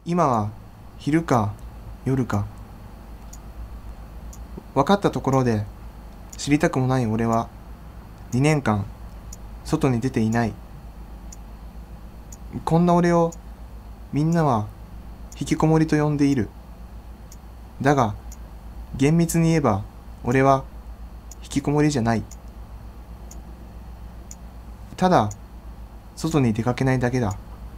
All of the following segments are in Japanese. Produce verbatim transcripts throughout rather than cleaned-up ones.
今は昼か夜か。分かったところで知りたくもない俺はにねんかん外に出ていない。こんな俺をみんなは引きこもりと呼んでいる。だが厳密に言えば俺は引きこもりじゃない。ただ外に出かけないだけだ。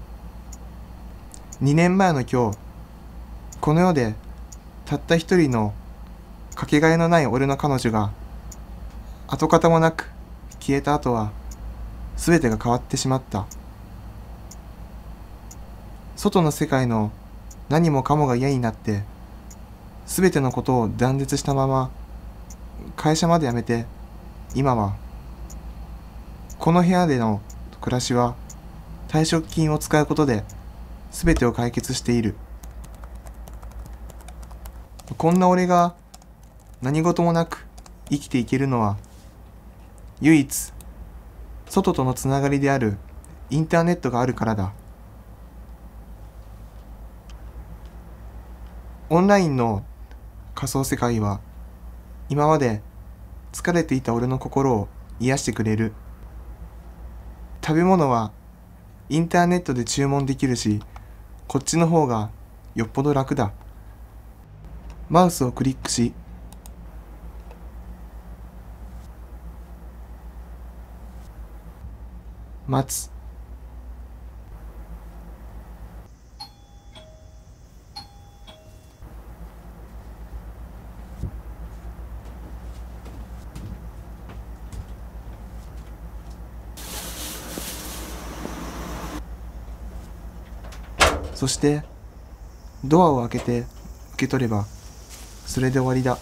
にねんまえの今日、この世でたった一人のかけがえのない俺の彼女が跡形もなく消えた後は全てが変わってしまった。外の世界の何もかもが嫌になって全てのことを断絶したまま会社まで辞めて、今はこの部屋での暮らしは退職金を使うことで全てを解決している。こんな俺が何事もなく生きていけるのは唯一外とのつながりであるインターネットがあるからだ。オンラインの仮想世界は今まで疲れていた俺の心を癒してくれる。食べ物はインターネットで注文できるし、こっちの方がよっぽど楽だ。マウスをクリックし、待つ。そしてドアを開けて受け取ればそれで終わりだ。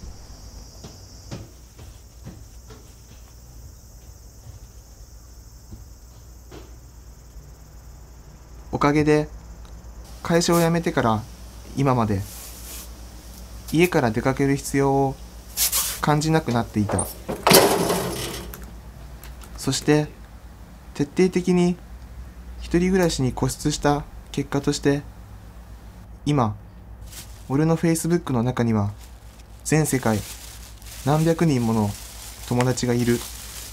おかげで会社を辞めてから今まで家から出かける必要を感じなくなっていた。そして徹底的に一人暮らしに固執した結果として今俺の Facebook の中には全世界何百人もの友達がいる。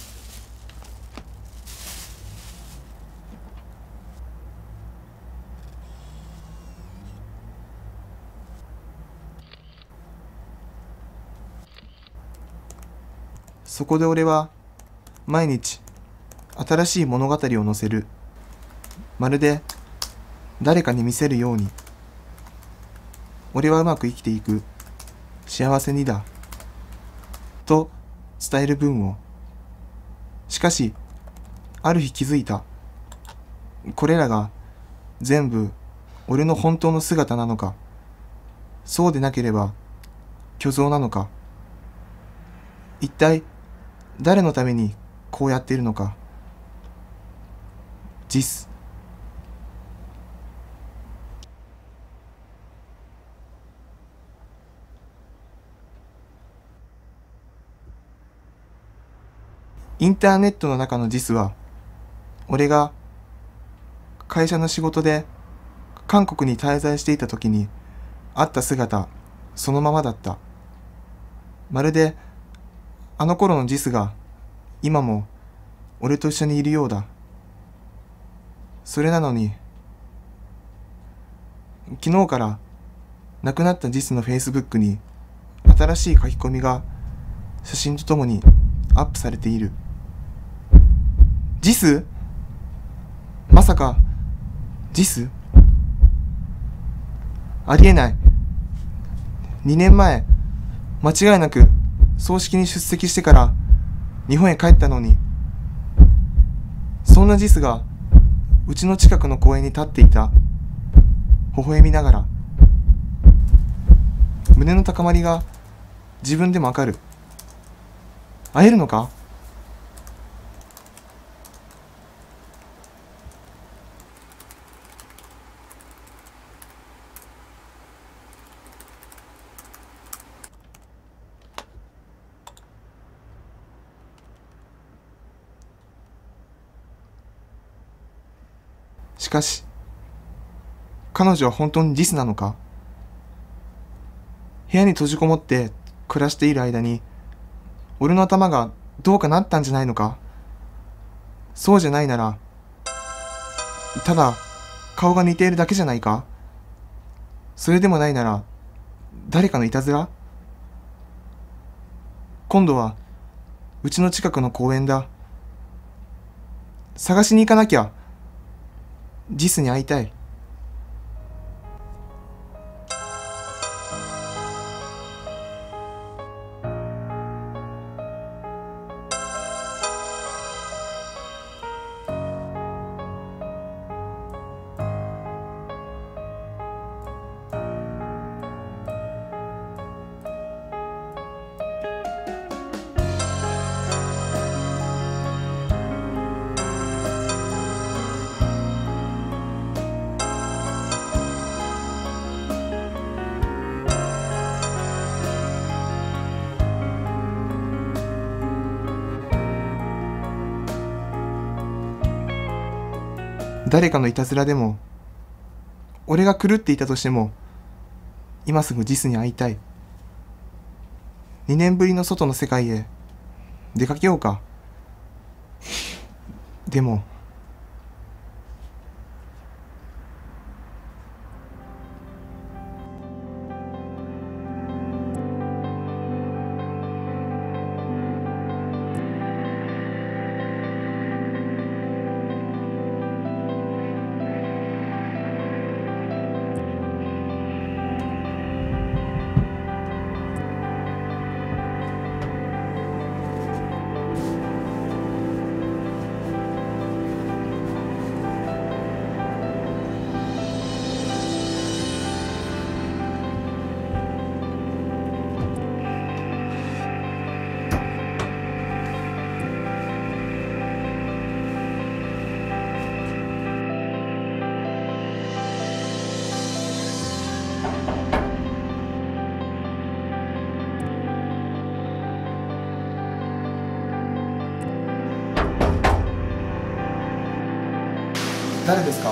そこで俺は毎日新しい物語を載せる。まるで誰かに見せるように。俺はうまく生きていく。幸せにだ。と伝える文を。しかし、ある日気づいた。これらが全部俺の本当の姿なのか、そうでなければ虚像なのか。一体誰のためにこうやっているのか。ジス。インターネットの中のジスは、俺が会社の仕事で韓国に滞在していた時に会った姿そのままだった。まるであの頃のジスが今も俺と一緒にいるようだ。それなのに昨日から亡くなったジスの Facebook に新しい書き込みが写真とともにアップされている。ジス？まさかジス？ありえない。にねんまえ間違いなく葬式に出席してから日本へ帰ったのに、そんなジスがうちの近くの公園に立っていた。微笑みながら。胸の高まりが自分でもわかる。会えるのか？しかし彼女は本当にジスなのか？部屋に閉じこもって暮らしている間に、俺の頭がどうかなったんじゃないのか？そうじゃないなら、ただ顔が似ているだけじゃないか？それでもないなら、誰かのいたずら？今度はうちの近くの公園だ。探しに行かなきゃ。ジスに会いたい。誰かのいたずらでも、俺が狂っていたとしても、今すぐジスに会いたい。二年ぶりの外の世界へ出かけようか。でも、誰ですか？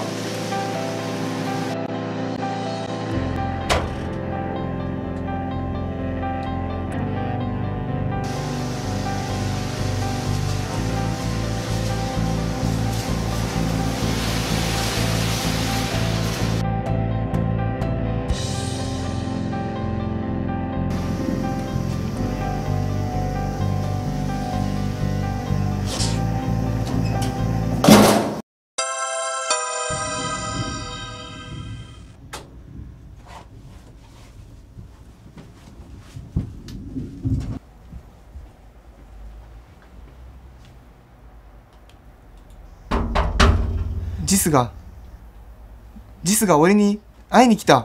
ジスが、ジスが俺に会いに来た。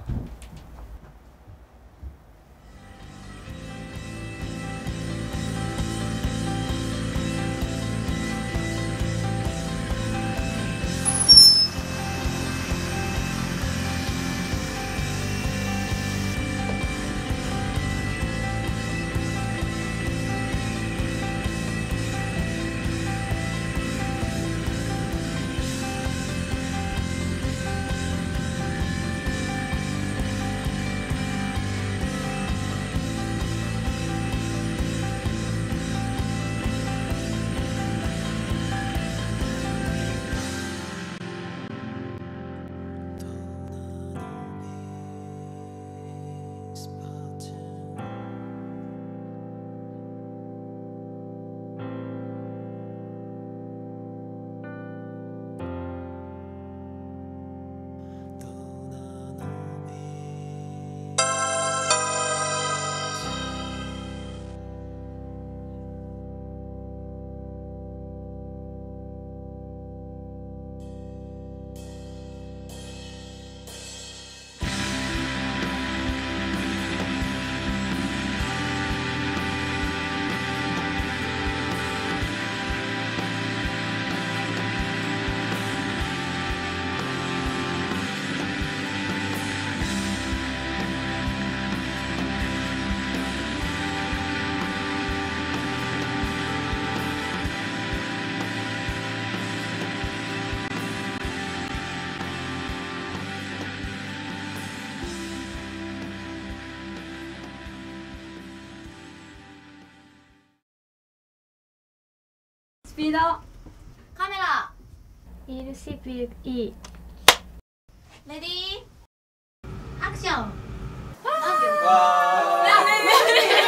ピード。 カメラ。 イール C、ピール E。 レディー。アクション。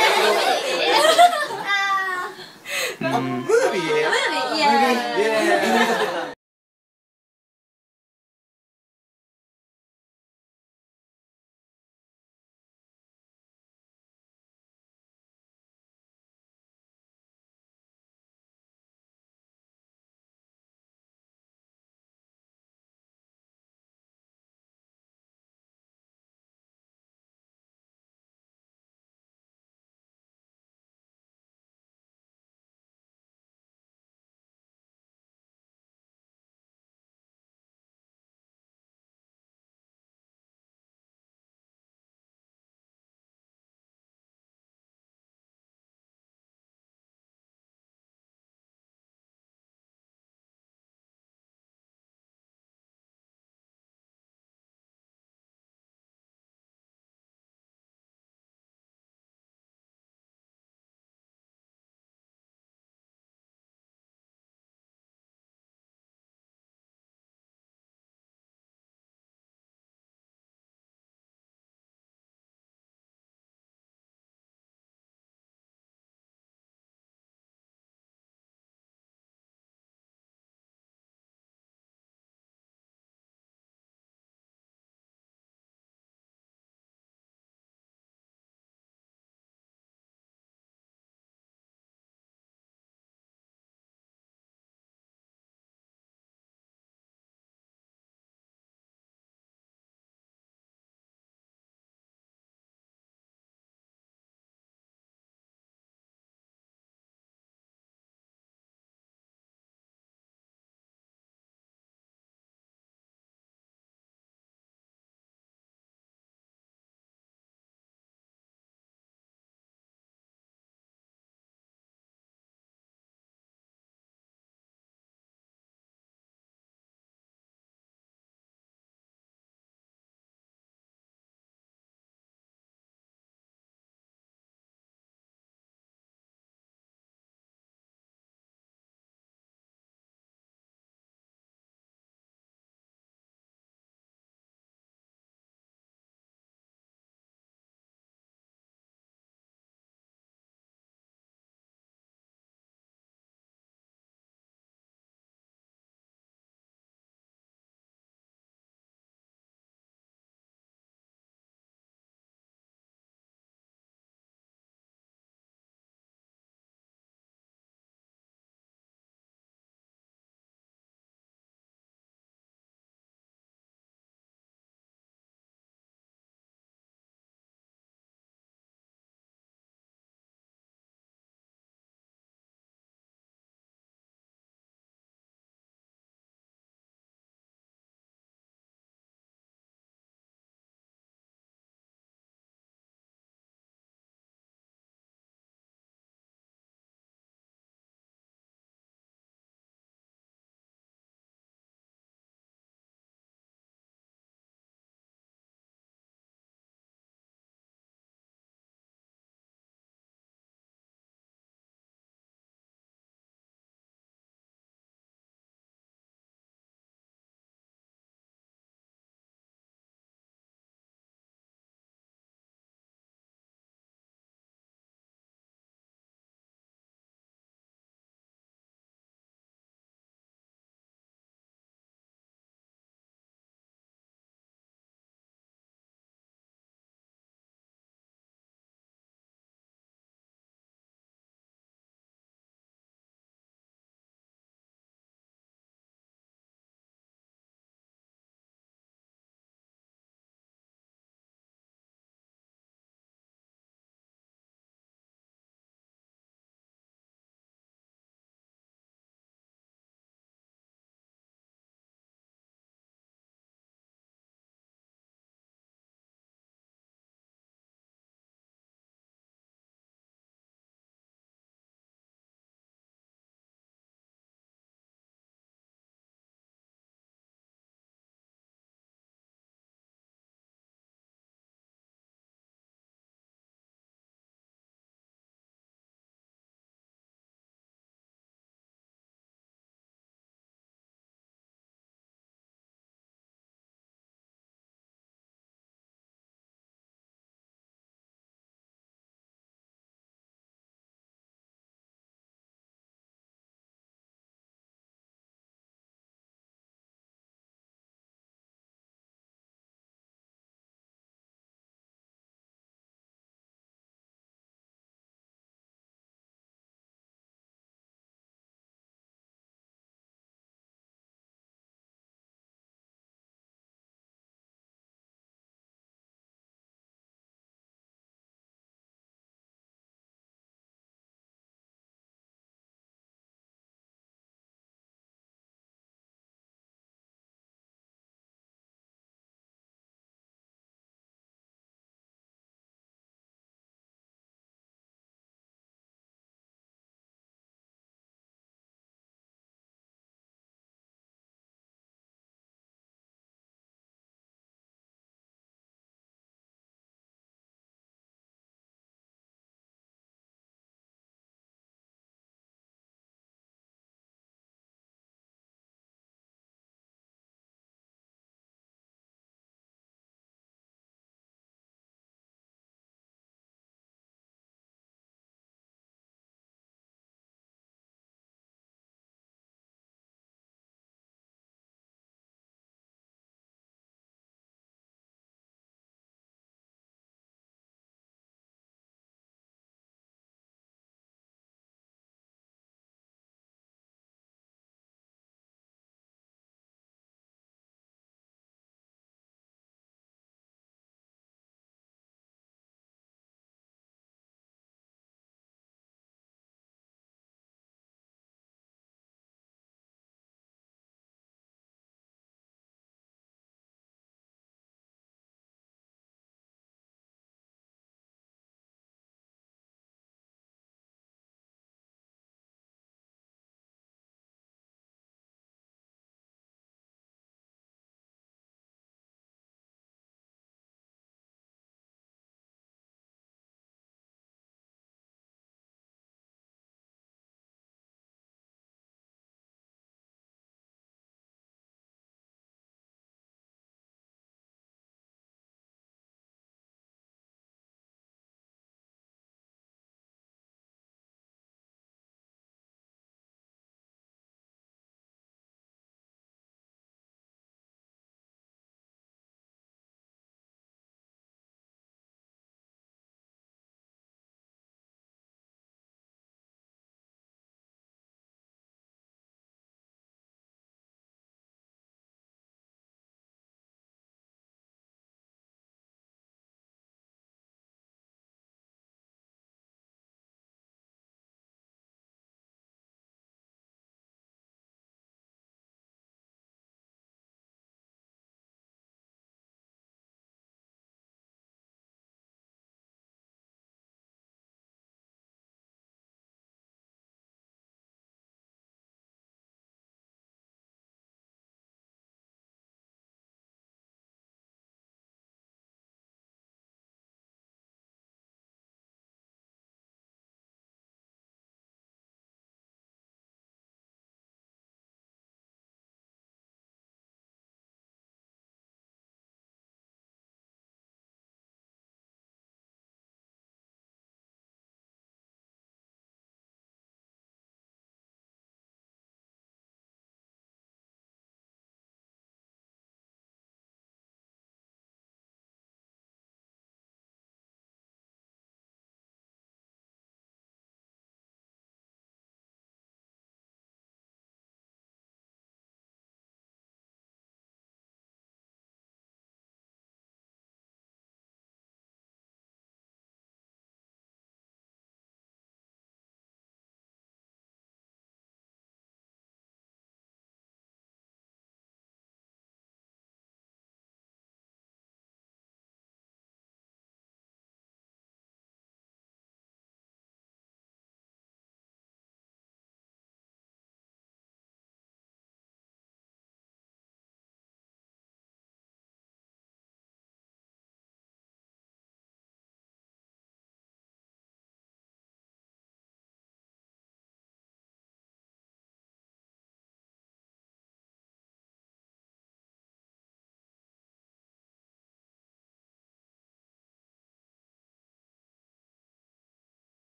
うんムービー。イエーイ。